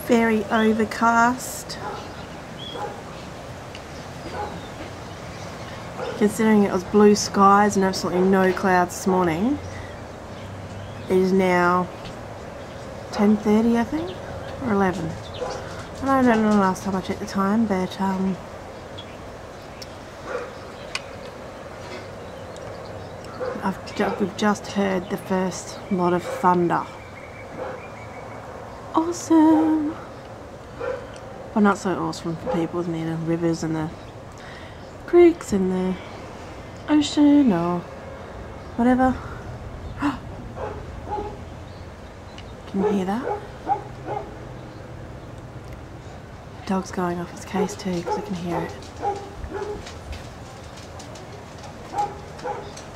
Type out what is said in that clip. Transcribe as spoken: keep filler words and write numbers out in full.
Very overcast. Considering it was blue skies and absolutely no clouds this morning, it is now ten thirty, I think, or eleven. I don't know the last time I checked the time, but um, I've ju we've just heard the first lot of thunder. Awesome! Well, not so awesome for people near the rivers and the creeks and the ocean or whatever. Can you hear that? The dog's going off its case too because I can hear it.